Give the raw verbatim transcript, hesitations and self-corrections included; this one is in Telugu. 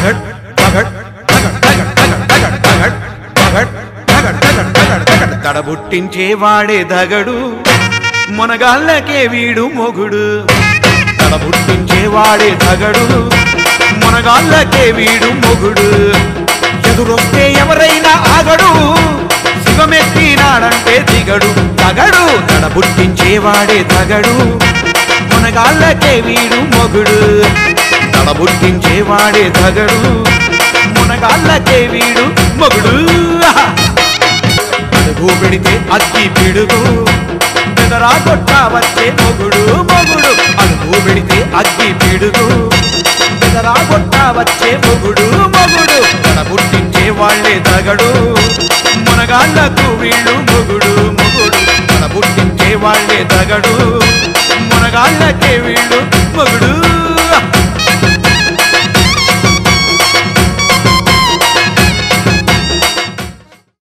తగడ్ తగడ్ తగడ్ తగడ్ తగడ్ తగడ్ తగడ్ తగడ్ తగడ్ తగడ్ తగడ్ తడబుట్టించేవాడే దగడు మునగాళ్ళకే వీడు మొగుడు తడబుట్టించేవాడే దగడు మునగాళ్ళకే వీడు మొగుడు ఎదురొస్తే ఎవరైనా ఆగడు శివమెత్తినాడంటే దిగడు తగడు తడబుట్టించేవాడే దగడు మునగాళ్ళకే వీడు మొగుడు తడబుట్టించేవాడే దగడు మునగాళ్ళకే వీడు మొగుడు అడుగు పెడితే అగ్గి పిడుగు బెదరా కొట్ట వచ్చే మొగుడు మొగుడు అడుగు పెడితే అగ్గి పిడుగు బెదరా కొట్ట వచ్చే మొగుడు మొగుడు తడబుట్టించే వాళ్ళే దగడు మునగాళ్ళకు వీళ్ళు మొగుడు మొగుడు తడబుట్టించే వాళ్ళే దగడు మునగాళ్ళకే వీళ్ళు మొగుడు